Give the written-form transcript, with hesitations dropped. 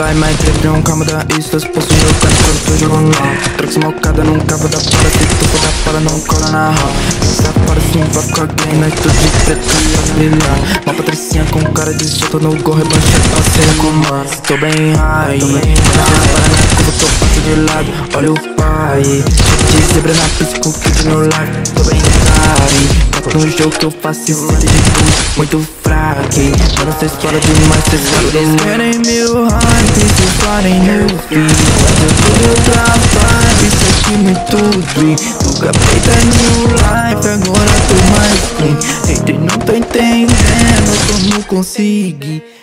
lá e mais trip, não calma da isso. As poços eu canto quando tô jogando lá. Trago smocada, não cava da para. Se tu for da para, não cola na rua. Se a para sim, vai com alguém. Nós tudo de preto e as brilhar. Uma patricinha com cara de solta no gorro. Rebanchado pra cena com mano. Tô bem high, tô bem high. Para na curva, tô passo de lado. Olha o pai. De zebra na pista com kit no live. Tô bem high. No jogo que eu faço esse de tudo muito fraco. Mano, cês falam demais, cês falam demais. Eles querem mil hype, cês falam mil feed. Mas eu tô de outra vibe, isso aqui muito dream. Nunca feita new life, agora tô mais clean. Hater não tô entendendo como consegui